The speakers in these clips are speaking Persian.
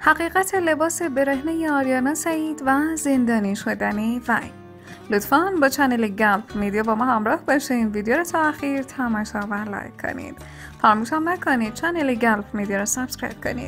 حقیقت لباس برهنه آریانا سعید و زندانی شدن وی. لطفاً با چنل گلپ میدیا با ما همراه باشین. ویدیو رو تا آخر تماشا و لایک کنید. فراموش هم نکنید چنل گلپ میدیا رو سابسکرایب کنید.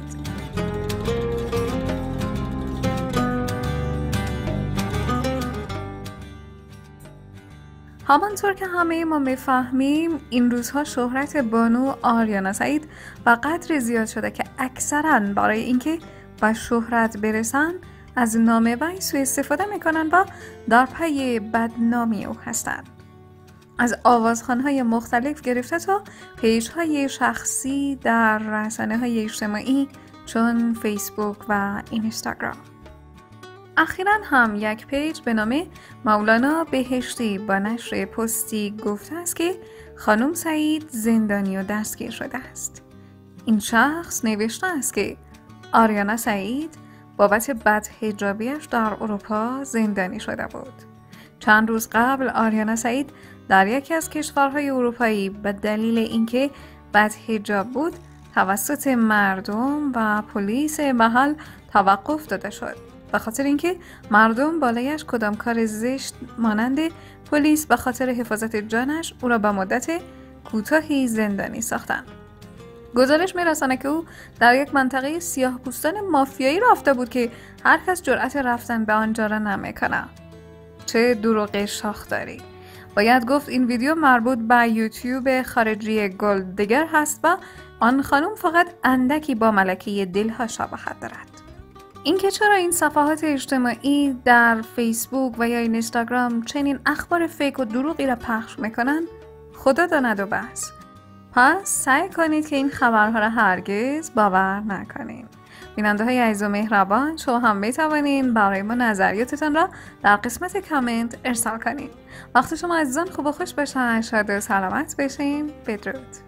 همانطور که همه ما میفهمیم این روزها شهرت بانو آریانا سعید و قدر زیاد شده که اکثراً برای اینکه به شهرت برسن از نام وی سوء استفاده میکنن و در پی بدنامی او هستند. از آوازخوان‌های مختلف گرفته تا پیج‌های شخصی در رسانه‌های اجتماعی چون فیسبوک و اینستاگرام. اخیراً هم یک پیج به نام مولانا بهشتی با نشر پستی گفته است که خانم سعید زندانی و دستگیر شده است. این شخص نوشته است که آریانا سعید بابت بدحجابیش در اروپا زندانی شده بود. چند روز قبل آریانا سعید در یکی از کشورهای اروپایی به دلیل اینکه بدحجاب بود توسط مردم و پلیس محل توقف داده شد. به خاطر اینکه مردم بالایش کدام کار زشت مانند پلیس به خاطر حفاظت جانش او را به مدت کوتاهی زندانی ساختند. گزارش می‌رساند که او در یک منطقه سیاه‌پوستان مافیایی رفته بود که هر کس جرأت رفتن به آنجا را نمی‌کند. چه دروغ شاخداری! باید گفت این ویدیو مربوط به یوتیوب خارجی گلدگر هست و آن خانم فقط اندکی با ملکه دلها شباهت دارد. اینکه چرا این صفحات اجتماعی در فیسبوک و یا اینستاگرام چنین اخبار فیک و دروغی را پخش میکنن خدا داند و بس. پس سعی کنید که این خبرها را هرگز باور نکنید. بیننده های عزیز و مهربان، شما هم میتوانید برای ما نظریاتتان را در قسمت کامنت ارسال کنید. وقت شما عزیزان خوب و خوش باشن، شاد و سلامت بشین. بدرود.